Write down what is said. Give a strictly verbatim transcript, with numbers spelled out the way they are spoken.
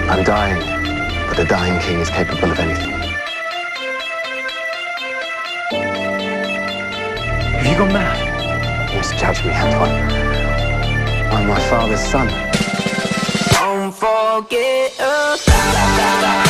I'm dying, but a dying king is capable of anything. Have you gone mad? You must judge me, Antoine. I'm my father's son. Don't forget us.